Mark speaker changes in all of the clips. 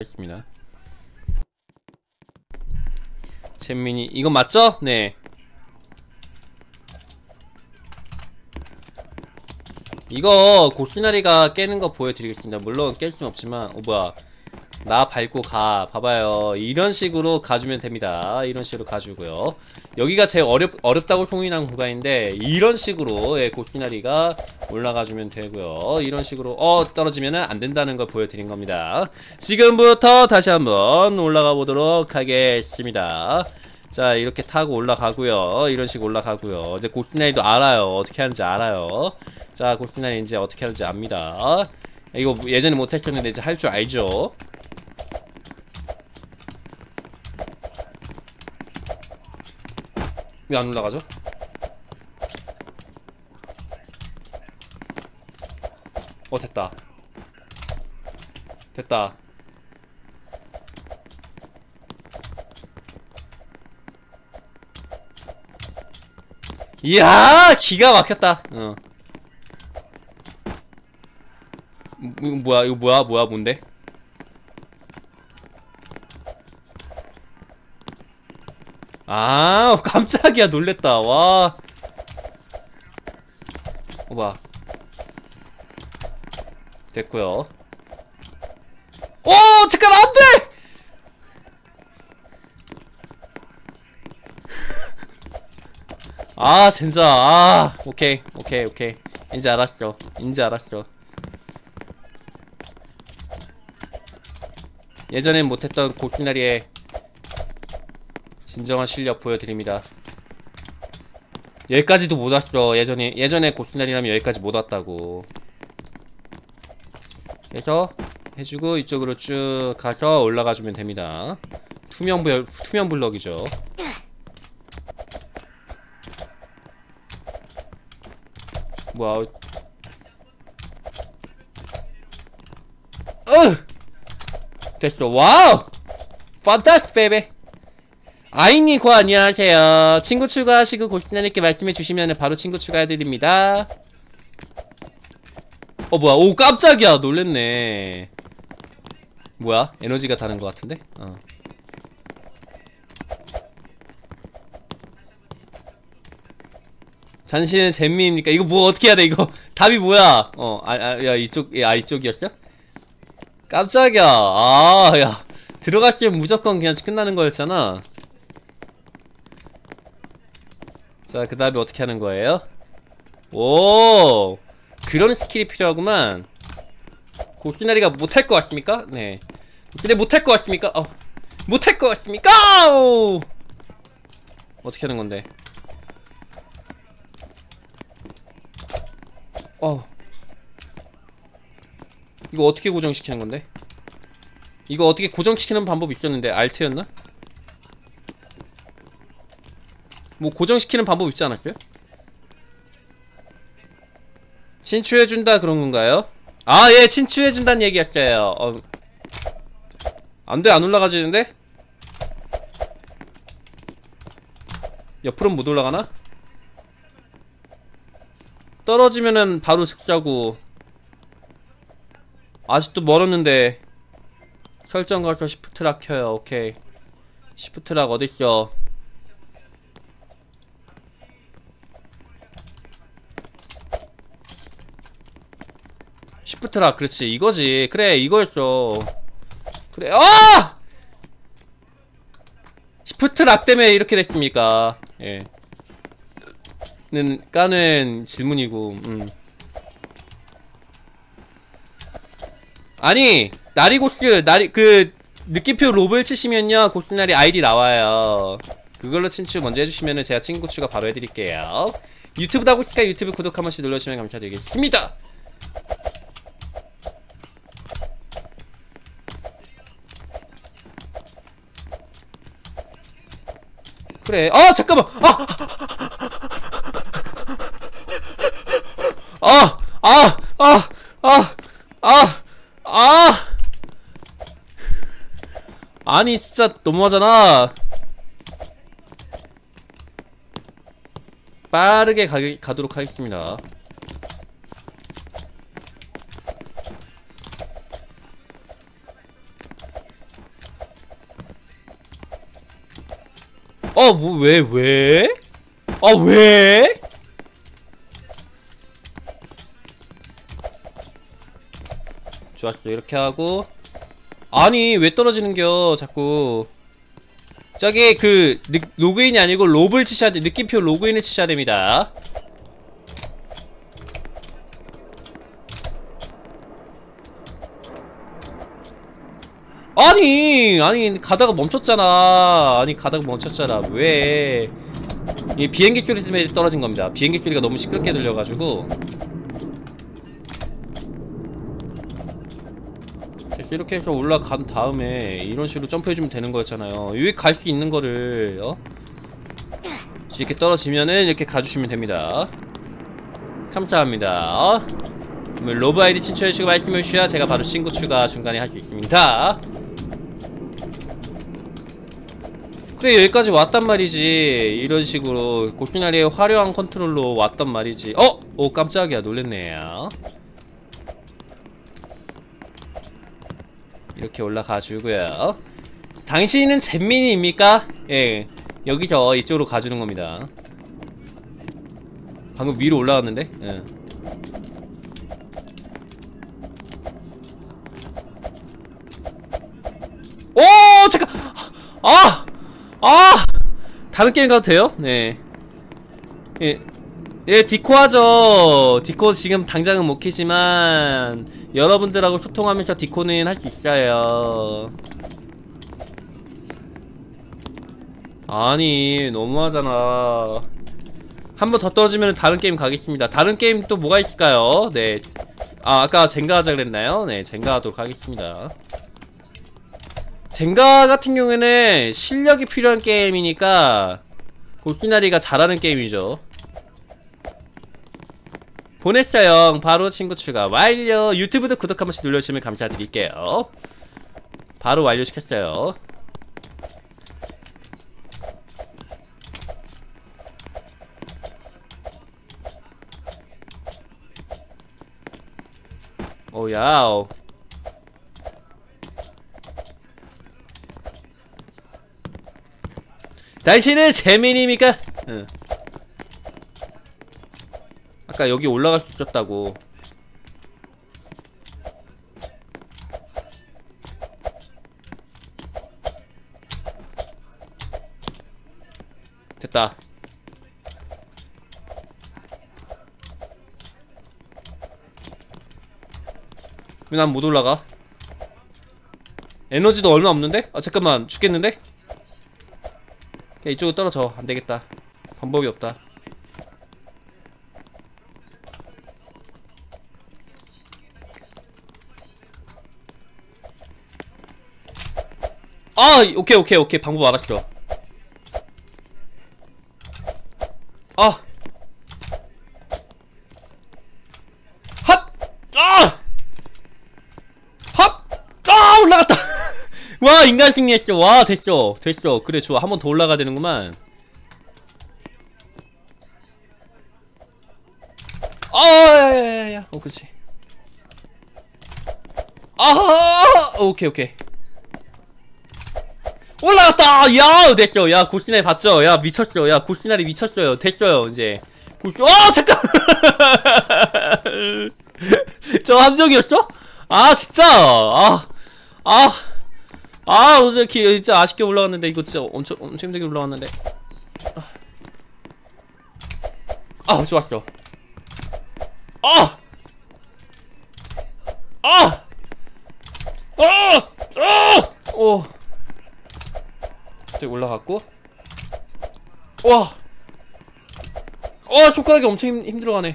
Speaker 1: 하겠습니다. 잼민이 이건 맞죠? 네. 이거 고스나리가 깨는 거 보여드리겠습니다. 물론 깰 순 없지만 뭐야, 나 밟고 가. 봐봐요. 이런 식으로 가주면 됩니다. 이런 식으로 가주고요. 여기가 제일 어렵다고 소문난 구간인데 이런 식으로 고스나리가 올라가주면 되고요. 이런 식으로 떨어지면은 안 된다는 걸 보여드린 겁니다. 지금부터 다시 한번 올라가 보도록 하겠습니다. 자, 이렇게 타고 올라가고요. 이런 식으로 올라가고요. 이제 고스나리도 알아요. 어떻게 하는지 알아요. 자, 고스나리 이제 어떻게 하는지 압니다. 이거 예전에 못했었는데 이제 할 줄 알죠. 왜 안 올라가죠? 됐다. 됐다. 이야, 기가 막혔다. 이거 뭐야? 이거 뭐야? 뭔데? 아, 깜짝이야. 놀랬다. 와. 뭐야. 됐고요. 잠깐, 안 돼! 아, 진짜. 오케이. 이제 알았어. 예전엔 못했던 고스나리의 진정한 실력 보여드립니다. 여기까지도 못 왔어. 예전에 고스나리라면 여기까지 못 왔다고. 그래서 해주고 이쪽으로 쭉 가서 올라가주면 됩니다. 투명 블럭이죠. 뭐야? 됐어. 와우! 판타스틱 베이베. 아이니코 안녕하세요. 친구 추가하시고 고스나리께 말씀해주시면 바로 친구 추가해드립니다. 뭐야? 오, 깜짝이야. 놀랬네. 뭐야? 에너지가 다른 것 같은데? 잔시는 잼미입니까? 이거 뭐 어떻게 해야 돼? 이거 답이 뭐야? 야, 이쪽이었어? 깜짝이야. 야, 들어갔으면 무조건 그냥 끝나는 거였잖아. 자, 그 다음에 어떻게 하는 거예요? 오, 그런 스킬이 필요하구만. 고스나리가 못할 것 같습니까? 네. 근데 못할 것 같습니까? 못할 것 같습니까? 오! 어떻게 하는 건데? 이거 어떻게 고정시키는 건데? 이거 어떻게 고정시키는 방법이 있었는데 알트였나? 뭐 고정시키는 방법 있지 않았어요? 친추해준다 그런 건가요? 예, 친추해준다는 얘기였어요. 안돼, 안 올라가지는데? 옆으로는 못 올라가나? 떨어지면은 바로 슥사고. 아직도 멀었는데. 설정 가서 시프트락 켜요. 오케이. 시프트락 어딨어? 시프트락, 그렇지. 이거지. 그래, 이거였어. 그래. 시프트락 때문에 이렇게 됐습니까? 예. 까는 질문이고. 아니, 나리고스, 느낌표 로블 치시면요, 고스나리 아이디 나와요. 그걸로 친추 먼저 해주시면은 제가 친구 추가 바로 해드릴게요. 유튜브도 하고 있으니까 유튜브 구독 한 번씩 눌러주시면 감사드리겠습니다. 그래. 잠깐만. 아니, 진짜 너무하잖아. 빠르게 가도록 하겠습니다. 뭐 왜? 왜? 좋았어. 이렇게 하고. 아니 왜 떨어지는겨 자꾸. 저기 그 로그인이 아니고 롭을 치셔야 돼. 느낌표 로그인을 치셔야 됩니다. 아니 가다가 멈췄잖아. 왜? 이 비행기 소리 때문에 떨어진 겁니다. 비행기 소리가 너무 시끄럽게 들려가지고. 그래서 이렇게 해서 올라간 다음에 이런 식으로 점프해주면 되는 거였잖아요. 여기 갈 수 있는 거를 이렇게 떨어지면은 이렇게 가주시면 됩니다. 감사합니다. 로브 아이디 친추해주시고 말씀해주셔야 제가 바로 친구 추가 중간에 할 수 있습니다. 그래 여기까지 왔단 말이지. 이런 식으로 고스나리의 화려한 컨트롤로 왔단 말이지. 오 깜짝이야. 놀랬네요. 이렇게 올라가주고요. 당신은 잼민이입니까? 예, 여기서 이쪽으로 가주는 겁니다. 방금 위로 올라왔는데? 예. 오 잠깐. 다른 게임 가도 돼요? 네. 예, 디코 하죠. 디코 지금 당장은 못 키지만 여러분들하고 소통하면서 디코는 할 수 있어요. 아니 너무하잖아. 한 번 더 떨어지면 다른 게임 가겠습니다. 다른 게임 또 뭐가 있을까요? 네. 아까 젠가 하자 그랬나요? 네, 젠가 하도록 하겠습니다. 젠가 같은 경우에는 실력이 필요한 게임이니까 고스나리가 잘하는 게임이죠. 보냈어요. 바로 친구 추가 완료. 유튜브도 구독 한 번씩 눌러주시면 감사드릴게요. 바로 완료시켰어요. 오야오. 당신은 재민입니까? 응. 아까 여기 올라갈 수 있었다고. 됐다. 왜 난 못 올라가? 에너지도 얼마 없는데? 잠깐만 죽겠는데? 야, 이쪽으로 떨어져. 안되겠다. 방법이 없다. 오케이. 방법 알았어. 올라갔다. 와, 인간 승리했어. 와, 됐어. 그래, 좋아. 한 번 더 올라가야 되는구만. 야야야야. 그치. 오케이. 올라갔다! 야, 됐어. 야, 고스나리 봤죠? 야, 미쳤어. 야, 고스나리 미쳤어요. 됐어요, 이제. 잠깐! 저 함정이었어? 진짜! 오늘 진짜 아쉽게 올라갔는데, 이거 진짜 엄청 힘들게 올라갔는데. 좋았어. 저기 올라갔고. 손가락이 엄청 힘들어가네.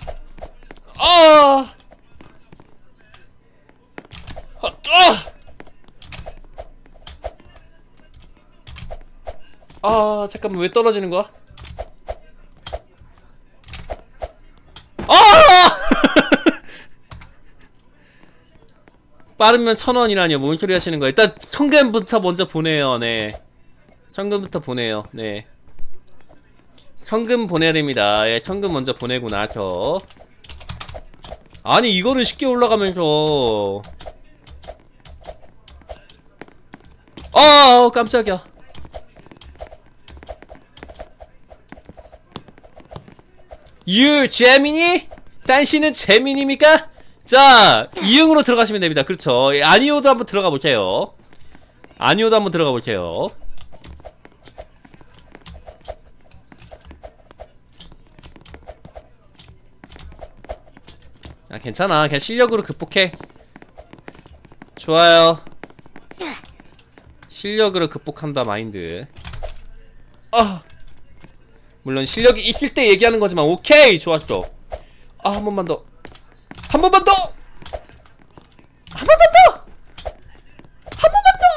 Speaker 1: 잠깐만, 왜 떨어지는 거야? 빠르면 1000원이라뇨. 뭔 소리 하시는 거야? 일단 성금부터 먼저 보내요. 네, 성금부터 보내요. 네, 성금 보내야 됩니다. 예, 성금 먼저 보내고 나서. 아니 이거를 쉽게 올라가면서. 깜짝이야. You 재민이? 당신은 재민입니까? 자, 이응으로 들어가시면 됩니다. 그렇죠. 아니오도 한번 들어가 보세요. 아니오도 한번 들어가 보세요. 아, 괜찮아. 그냥 실력으로 극복해. 좋아요. 실력으로 극복한다 마인드. 물론 실력이 있을 때 얘기하는 거지만. 오케이, 좋았어. 한 번만 더. 한 번만 더. 한 번만 더. 한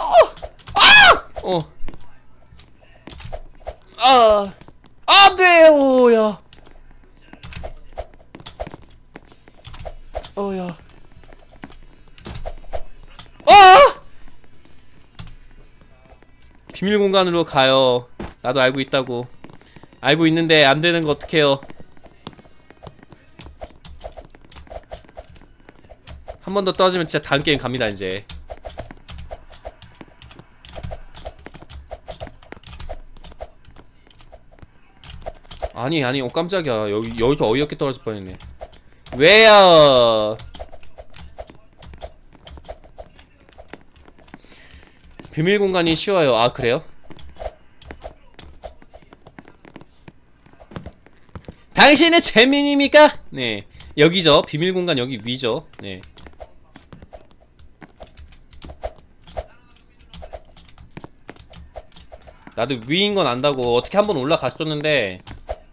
Speaker 1: 번만 더. 네. 오야. 야. 비밀 공간으로 가요. 나도 알고 있다고. 알고 있는데 안 되는 거 어떡해요. 한 번 더 떨어지면 진짜 다음 게임 갑니다, 이제. 아니, 깜짝이야. 여기서 어이없게 떨어질 뻔했네. 왜요? 비밀 공간이 쉬워요. 아, 그래요? 당신은 재민입니까? 네. 여기죠. 비밀 공간 여기 위죠. 네. 나도 위인 건 안다고. 어떻게 한번 올라갔었는데.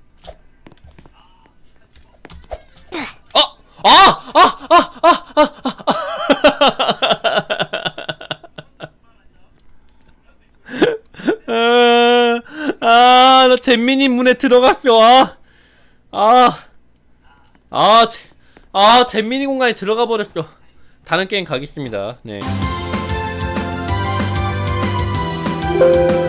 Speaker 1: 나 잼민이 문에 들어갔어. 잼민이 공간에 들어가 버렸어. 다른 게임 가겠습니다. 네.